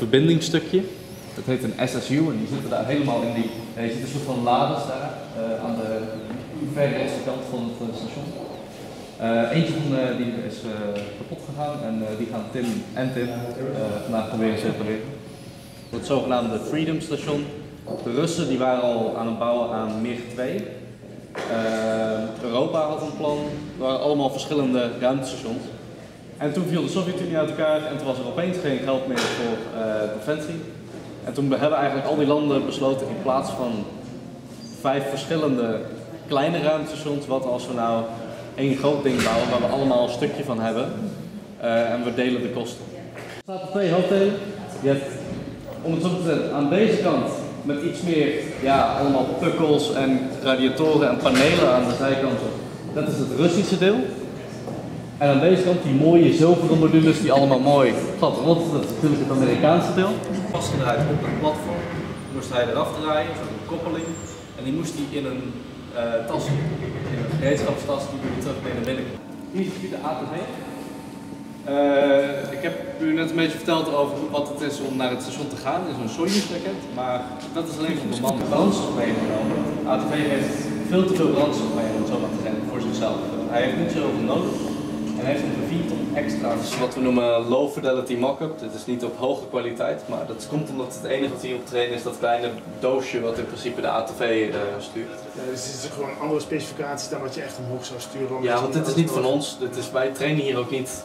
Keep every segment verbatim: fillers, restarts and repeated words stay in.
verbindingsstukje. Dat heet een S S U en die zitten daar helemaal in die, ja, je ziet een soort van lades daar uh, aan de verrechtse kant van het uh, station. Uh, eentje van uh, die is uh, kapot gegaan en uh, die gaan Tim en Tim uh, vandaag proberen te repareren. Het zogenaamde Freedom Station. De Russen die waren al aan het bouwen aan MiG twee. Uh, Europa had een plan, er waren allemaal verschillende ruimtestations. En toen viel de Sovjet-Unie uit elkaar en toen was er opeens geen geld meer voor uh, defensie. En toen hebben eigenlijk al die landen besloten in plaats van vijf verschillende kleine ruimtestations, wat als we nou één groot ding bouwen waar we allemaal een stukje van hebben uh, en we delen de kosten. Er staat er twee hoofddelen. Je hebt, om het zo te zeggen, aan deze kant met iets meer, ja, allemaal pukkels en radiatoren en panelen aan de zijkanten. Dat is het Russische deel. En aan deze kant die mooie zilveren modules die allemaal mooi glad rot, dat is natuurlijk het Amerikaanse deel. Vastgedraaid op een platform, moest hij eraf draaien, zo'n koppeling. En die moest hij in een uh, tas, in een gereedschapstas, die we terug mee naar binnen. Hier ziet u de A T V. Uh, ik heb u net een beetje verteld over wat het is om naar het station te gaan in zo'n Soyuz-raket, maar dat is alleen voor bemand brandstof meegenomen. A T V heeft veel te veel brandstof mee, om het zo maar te zeggen, voor zichzelf. Hij heeft niet zoveel nodig. En hij heeft ongeveer vier ton extra. Dat is wat we noemen low fidelity mock-up. Dit is niet op hoge kwaliteit, maar dat komt omdat het enige wat hier op trainen is dat kleine doosje wat in principe de A T V uh, stuurt. Ja, dus het is gewoon andere specificaties dan wat je echt omhoog zou sturen. Ja, want dit is niet van ons. Dit is, wij trainen hier ook niet.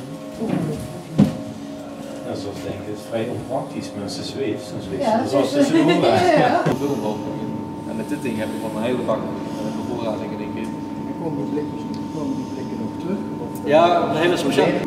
Ja, zoals denk ik, het is vrij onpraktisch, maar ze zweeft, dan zweeft ja, ze zoals tussen de oren. Ja. Veel mogelijk. En met dit ding heb je gewoon een hele bak bevoorrading in één keer. En komen die blikken, komen die blikken nog terug? Ja, een hele speciale.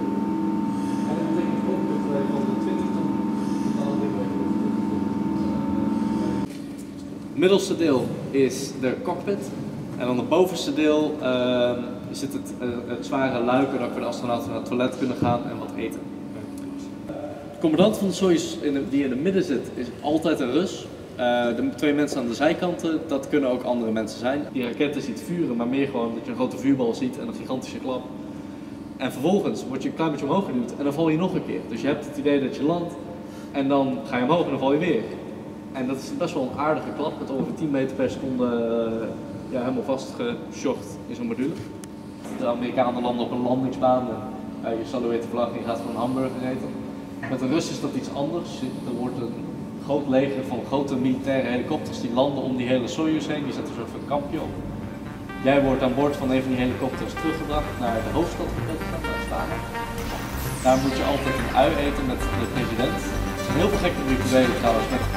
Het middelste deel is de cockpit en dan het bovenste deel uh, zit het, uh, het zware luiken dat we de astronauten naar het toilet kunnen gaan en wat eten. De commandant van de Soyuz die in het midden zit is altijd een Rus. Uh, de twee mensen aan de zijkanten, dat kunnen ook andere mensen zijn. Die raketten ziet vuren, maar meer gewoon dat je een grote vuurbal ziet en een gigantische klap. En vervolgens word je een klein beetje omhoog geduwd en dan val je nog een keer. Dus je hebt het idee dat je landt en dan ga je omhoog en dan val je weer. En dat is best wel een aardige klap met ongeveer tien meter per seconde uh, ja, helemaal vastgeschokt in zo'n module. De Amerikanen landen op een landingsbaan en uh, je salueert de vlag en je gaat voor een hamburger eten. Met de Russen is dat iets anders. Er wordt een groot leger van grote militaire helikopters die landen om die hele Soyuz heen. Die zetten een soort van kampje op. Jij wordt aan boord van een van die helikopters teruggebracht naar de hoofdstad van Kazachstan, naar Astana. Daar moet je altijd een ui eten met de president. Er zijn heel veel gekke rituelen trouwens met